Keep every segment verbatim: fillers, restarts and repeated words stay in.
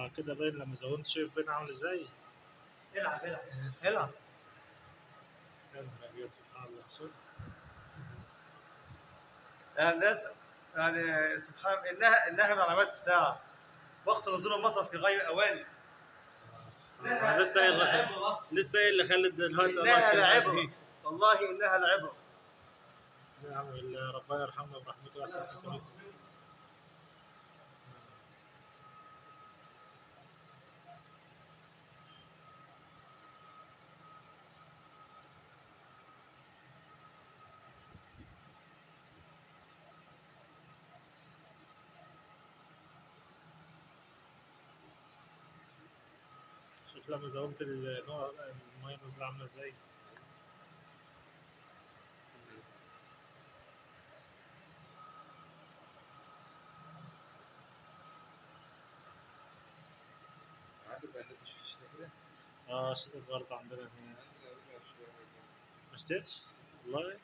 اه كده باين لما زودت، شايف باين عامل ازاي؟ العب العب العب. يا نهار ابيض سبحان الله. شوف يعني الناس، يعني سبحان انها انها من علامات الساعه، وقت نزول المطر في غير اوانه. أنا لسه قايل لسه قايل اللي خالد دلوقتي انها لعبره، والله انها لعبره. نعم بالله، ربنا يرحمنا برحمته ويحسن حكمته. شوف لما زومت النوع المية نازلة عاملة ازاي. عندك هندسة في الشتاء كده؟ اه شتت برضه عندنا هنا. ما شتتش؟ والله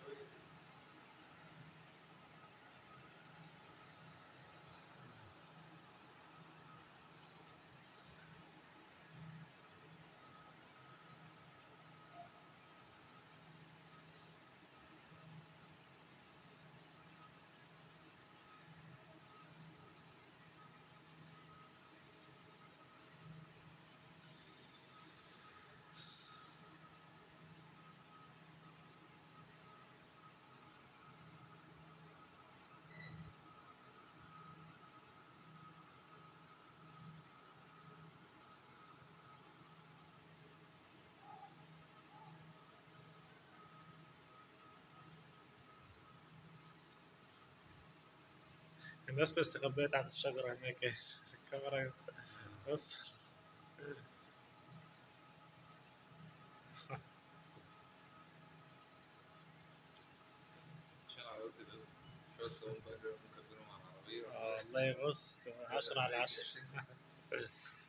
الناس بستخبيت تحت الشجرة هناك. الكاميرا بص. عشان عربيتي بس شوية صابون بقى كده ممكن أديرهم على العربية. اه والله بص عشرة على عشرة.